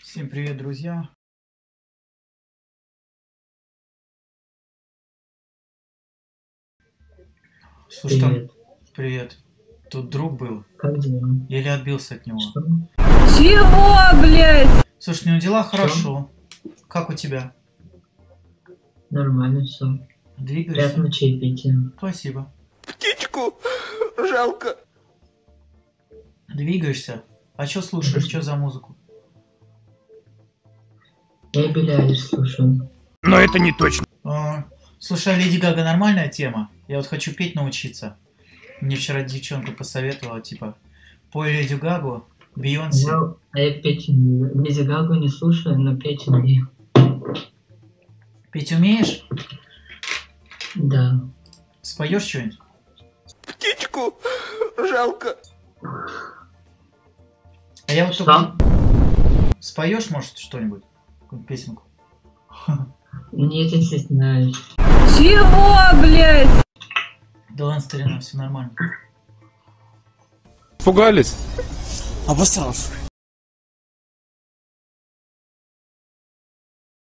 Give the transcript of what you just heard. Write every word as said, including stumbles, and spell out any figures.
Всем привет, друзья! Слушай, Привет. там... Привет. Тут друг был. Как дела? Еле отбился от него. Что? Чего, блядь? Слушай, у него дела хорошо. Как у тебя? Нормально все. Двигаешься? Приятного чаепития. Спасибо. Птичку жалко. Двигаешься? А что слушаешь? Что за музыку? Я Билли Айлиш слушаю. Но это не точно. А, слушай, а Леди Гага нормальная тема? Я вот хочу петь научиться. Мне вчера девчонка посоветовала, типа, пой Леди Гагу, Бейонсе. Ну, а я петь не... Леди Гагу не слушаю, но петь умею. Петь умеешь? Да. Споешь что-нибудь? Птичку жалко. А я вот Что? только... Споешь, может, что-нибудь? Какую-нибудь песенку? Нет, я стесняюсь. Чего, блядь? Да ладно, старина, все нормально. Пугались? Обосрался.